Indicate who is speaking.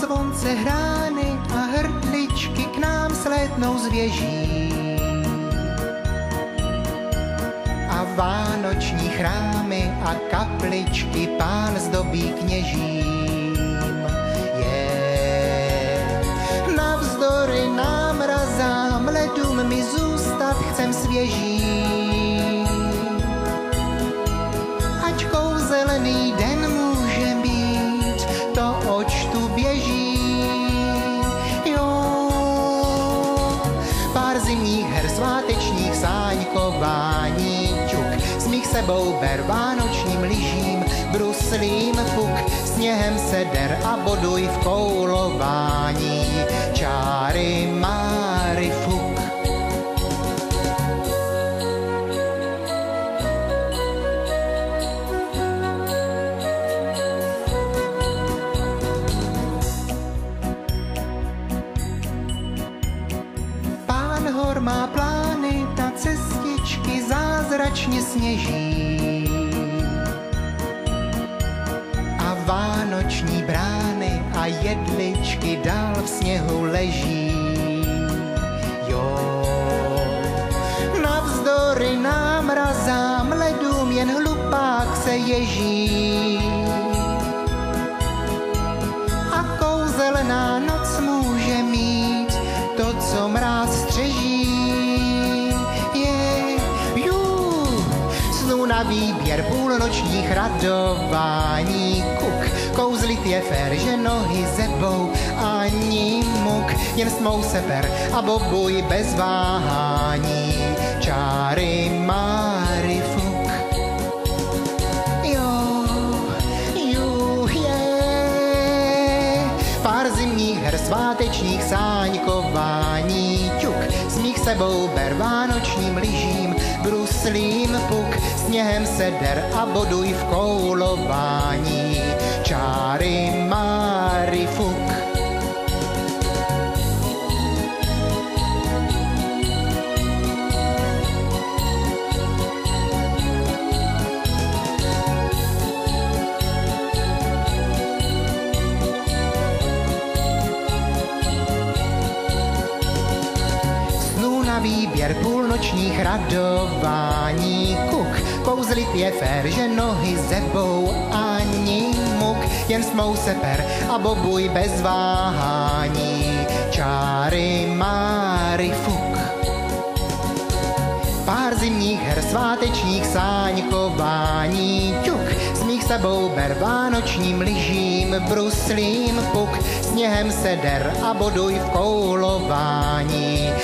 Speaker 1: zvonce hrány a hrdličky k nám slétnou z věží. A vánoční chrámy a kapličky Pán zdobí kněžím. Navzdory námrazám, ledům my zůstat chcem svěží. Ať kouzelný den může být, to oč tu běží. Jo, pár zimních her, svátečních sáňkování, ťuk, smích sebou ber vánočním lyžím, bruslím puk, sněhem se der a boduj v koulování, čáry máry fuk. Pán hor má plány, ta cestičky zázračně sněží. A vánoční brány a jedličky dál v sněhu leží. Jo, navzdory námrazám, ledům jen hlupák se ježí. A kouzelná noc může mít to, co mráz střeží. Snu na výběr půlnočních radování, kuk, kouzlit je fér, že nohy zebou ani muk, jen smou se per a bobuj bez váhání, čáry máry fuk. Pár zimních her, svátečních sáňkování, ťuk, smích sebou ber vánočním lyžím, bruslím puk, sněhem se der a boduj v koulování, čáry máry fuk. Výběr půlnočních radování, kuk, kouzlit je fér, že nohy zebou ani muk, jen smou se per a bobuj bez váhání, čáry máry fuk. Pár zimních her, svátečních sáňkování, ťuk, smích sebou ber vánočním lyžím, bruslím puk, sněhem se der a boduj v koulování,